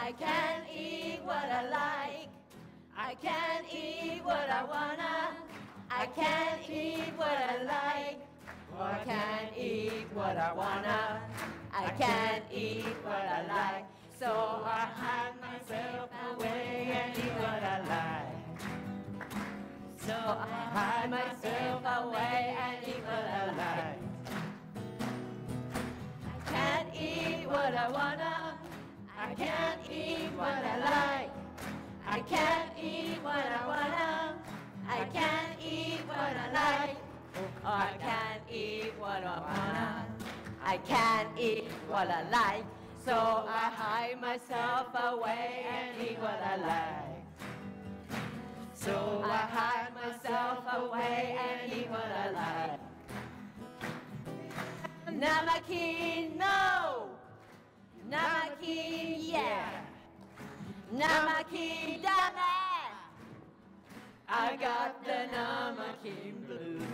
I can't eat what I like. I can't eat what I wanna. I can't eat what I like. I can't eat what I wanna. I can't eat what I like. So I hide myself away and eat what I like. So I hide myself away and eat what I like. I can't eat what I wanna. I can't eat what I like. I can't eat what I wanna. I can't eat what I like. I can't eat what I wanna. I can't eat what I like. So I hide myself away and eat what I like. So I hide myself away and eat what I like. Namaki, no! Namaki, yeah! Namaki, dame! I got the Namaki blues.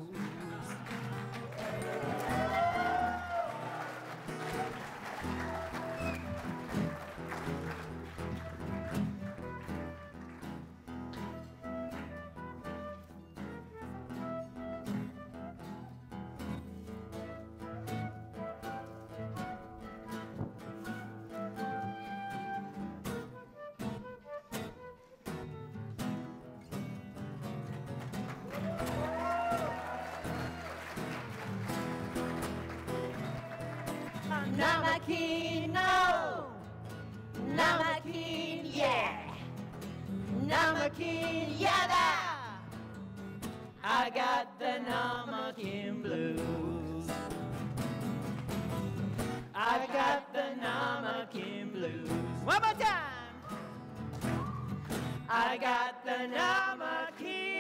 Namaki, no! Namaki, yeah! Namaki, yada! I got the Namaki blues. I got the Namaki blues. One more time! I got the Namaki